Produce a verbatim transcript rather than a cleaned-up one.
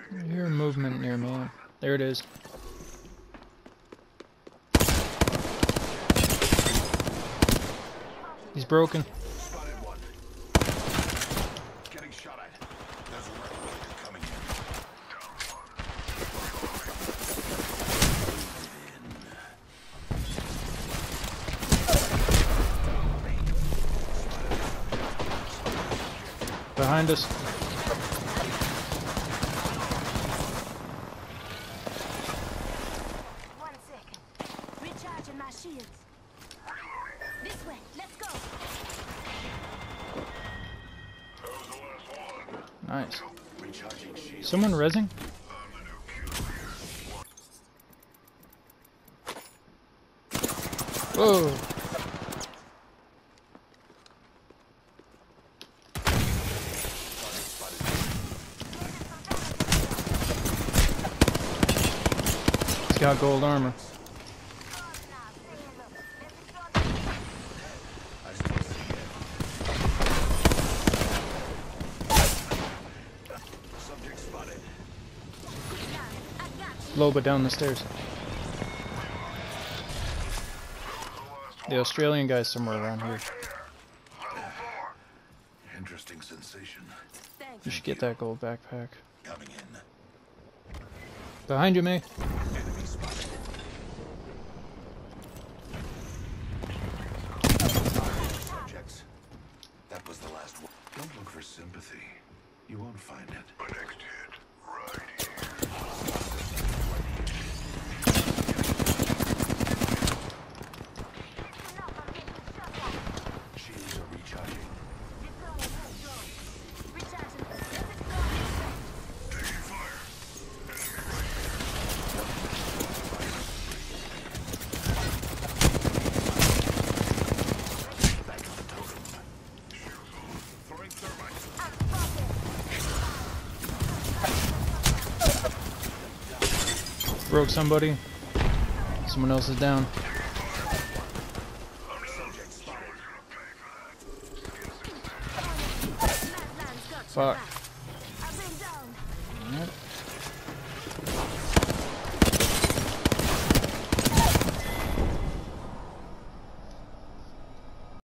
I hear movement near me. There it is. He's broken. Getting shot at. There's a replicator coming in. Behind us. One second. Recharging my shields. This way. Let's go. Nice. Recharging shield. Someone rezzing? Whoa. He's got gold armor. I still see it. Subject spotted. Loba down the stairs. The Australian guy's somewhere around here. Interesting sensation. You should get that gold backpack. Coming in. Behind you, May. Enemy spotted. Subjects. That was the last one. Don't look for sympathy. You won't find it. My next hit, right here. Shields are recharging. Taking fire. Back on the totem. Throwing thermite. Broke somebody. Someone else is down. Subject spotted. Fuck. I've been down. Alright.